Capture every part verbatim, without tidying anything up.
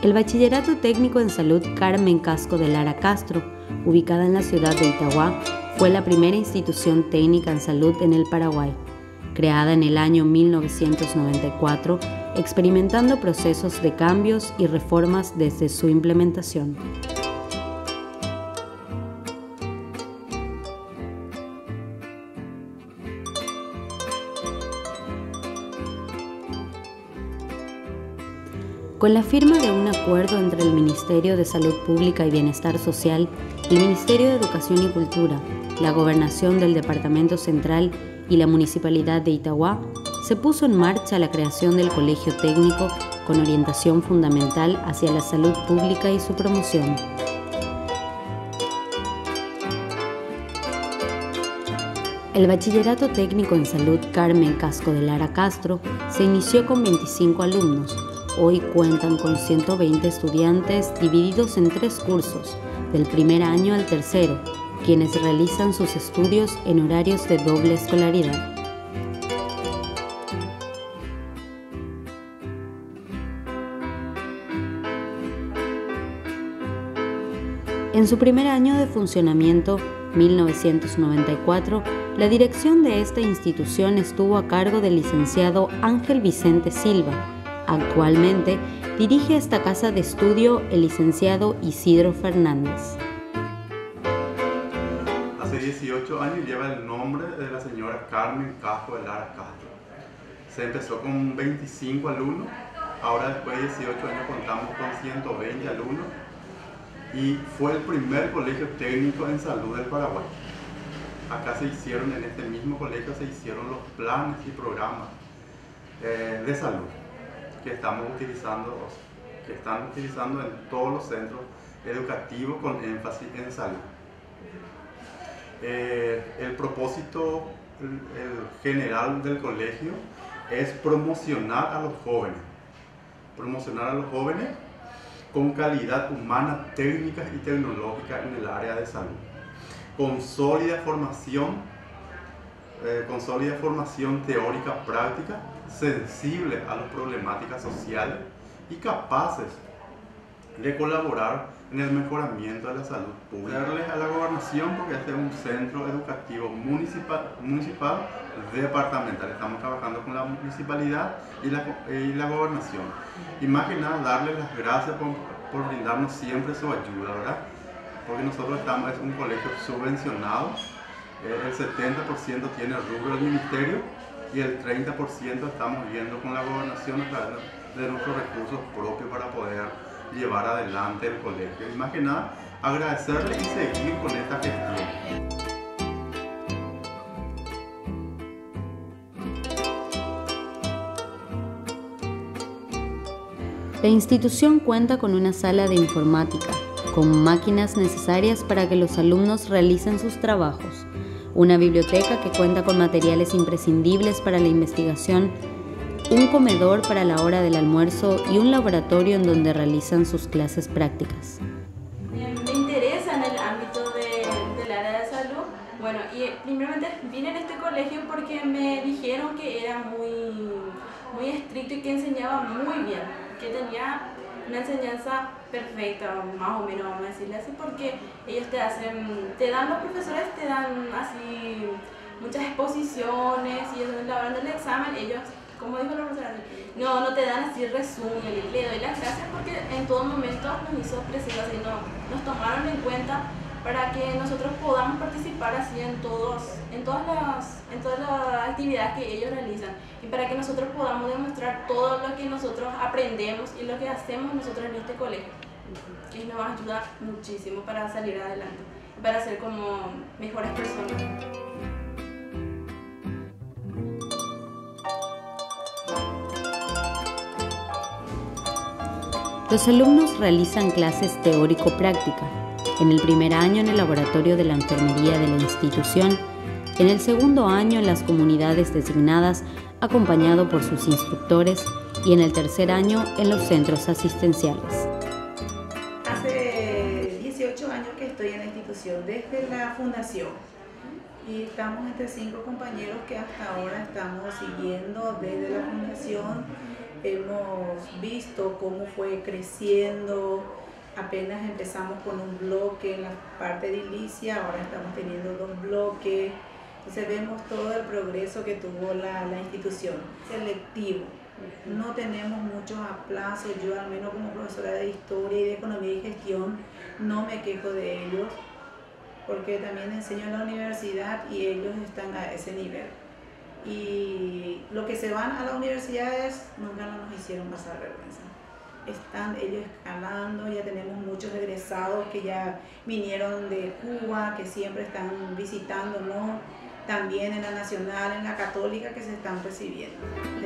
El Bachillerato Técnico en Salud Carmen Casco de Lara Castro, ubicada en la ciudad de Itauguá, fue la primera institución técnica en salud en el Paraguay, creada en el año mil novecientos noventa y cuatro, experimentando procesos de cambios y reformas desde su implementación. Con la firma de un acuerdo entre el Ministerio de Salud Pública y Bienestar Social, el Ministerio de Educación y Cultura, la Gobernación del Departamento Central y la Municipalidad de Itauguá, se puso en marcha la creación del Colegio Técnico con orientación fundamental hacia la salud pública y su promoción. El Bachillerato Técnico en Salud Carmen Casco de Lara Castro se inició con veinticinco alumnos. Hoy cuentan con ciento veinte estudiantes divididos en tres cursos, del primer año al tercero, quienes realizan sus estudios en horarios de doble escolaridad. En su primer año de funcionamiento, mil novecientos noventa y cuatro, la dirección de esta institución estuvo a cargo del licenciado Ángel Vicente Silva. Actualmente dirige esta casa de estudio el licenciado Isidro Fernández. Hace dieciocho años lleva el nombre de la señora Carmen Casco de Lara Castro. Se empezó con veinticinco alumnos, ahora después de dieciocho años contamos con ciento veinte alumnos y fue el primer colegio técnico en salud del Paraguay. Acá se hicieron, en este mismo colegio se hicieron los planes y programas eh, de salud que estamos utilizando, que están utilizando en todos los centros educativos con énfasis en salud. Eh, el propósito el, el general del colegio es promocionar a los jóvenes, promocionar a los jóvenes con calidad humana, técnica y tecnológica en el área de salud, con sólida formación, eh, con sólida formación teórica práctica, sensibles a las problemáticas sociales y capaces de colaborar en el mejoramiento de la salud pública. Darles a la gobernación porque este es un centro educativo municipal, municipal departamental. Estamos trabajando con la municipalidad y la, y la gobernación. Y más que nada darles las gracias por, por brindarnos siempre su ayuda, ¿verdad? Porque nosotros estamos, es un colegio subvencionado, eh, el setenta por ciento tiene rubro del ministerio y el treinta por ciento estamos viendo con la gobernación a través de nuestros recursos propios para poder llevar adelante el colegio. Y más que nada, agradecerle y seguir con esta gestión. La institución cuenta con una sala de informática, con máquinas necesarias para que los alumnos realicen sus trabajos, una biblioteca que cuenta con materiales imprescindibles para la investigación, un comedor para la hora del almuerzo y un laboratorio en donde realizan sus clases prácticas. Me interesa en el ámbito de, del área de salud. Bueno, y primeramente vine en este colegio porque me dijeron que era muy, muy estricto y que enseñaba muy bien, que tenía una enseñanza perfecta, más o menos, vamos a decirle así, porque ellos te hacen, te dan, los profesores te dan así muchas exposiciones y eso, en la hora del examen ellos, como dijo la profesora, no, no te dan así resumen, le doy las gracias porque en todo momento nos hizo presente, así no, nos tomaron en cuenta para que nosotros podamos participar así en, todos, en, todas las, en todas las actividades que ellos realizan y para que nosotros podamos demostrar todo lo que nosotros aprendemos y lo que hacemos nosotros en este colegio. Y nos va a ayudar muchísimo para salir adelante, para ser como mejores personas. Los alumnos realizan clases teórico-práctica, en el primer año en el laboratorio de la enfermería de la institución, en el segundo año en las comunidades designadas acompañado por sus instructores y en el tercer año en los centros asistenciales. Hace dieciocho años que estoy en la institución, desde la fundación, y estamos entre cinco compañeros que hasta ahora estamos siguiendo desde la fundación hemos visto cómo fue creciendo. Apenas empezamos con un bloque en la parte de edilicia, ahora estamos teniendo dos bloques. Entonces vemos todo el progreso que tuvo la, la institución. Selectivo, no tenemos muchos aplazos. Yo al menos como profesora de Historia y de Economía y Gestión no me quejo de ellos, porque también enseño en la universidad y ellos están a ese nivel. Y los que se van a las universidades nunca nos hicieron pasar vergüenza. Están ellos escalando, ya tenemos muchos egresados que ya vinieron de Cuba, que siempre están visitándonos, también en la Nacional, en la Católica, que se están recibiendo.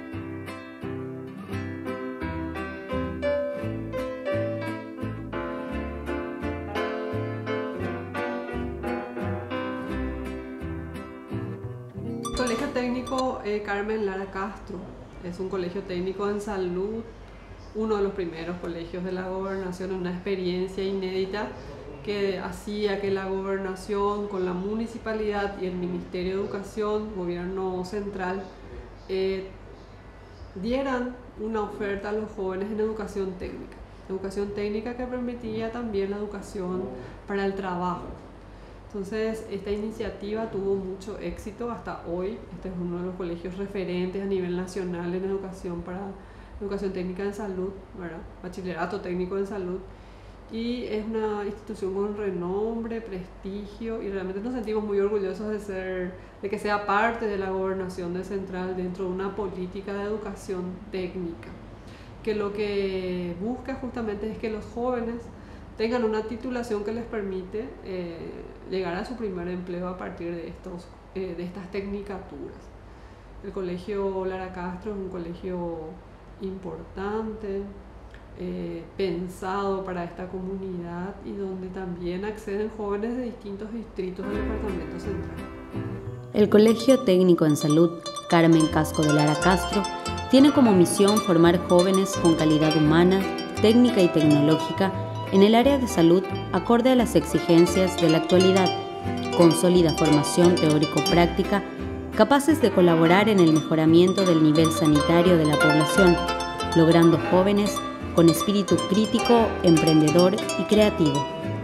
Colegio Técnico eh, Carmen Lara Castro es un colegio técnico en salud, uno de los primeros colegios de la gobernación, una experiencia inédita que hacía que la gobernación con la municipalidad y el Ministerio de Educación, gobierno central, eh, dieran una oferta a los jóvenes en educación técnica. Educación técnica que permitía también la educación para el trabajo. Entonces, esta iniciativa tuvo mucho éxito hasta hoy. Este es uno de los colegios referentes a nivel nacional en educación para educación técnica en salud, ¿verdad? Bachillerato técnico en salud. Y es una institución con renombre, prestigio, y realmente nos sentimos muy orgullosos de, ser, de que sea parte de la gobernación de Central dentro de una política de educación técnica, que lo que busca justamente es que los jóvenes tengan una titulación que les permite eh, llegar a su primer empleo a partir de, estos, eh, de estas tecnicaturas. El Colegio Lara Castro es un colegio importante, eh, pensado para esta comunidad y donde también acceden jóvenes de distintos distritos del Departamento Central. El Colegio Técnico en Salud Carmen Casco de Lara Castro tiene como misión formar jóvenes con calidad humana, técnica y tecnológica en el área de salud acorde a las exigencias de la actualidad, con sólida formación teórico-práctica, capaces de colaborar en el mejoramiento del nivel sanitario de la población, logrando jóvenes con espíritu crítico, emprendedor y creativo.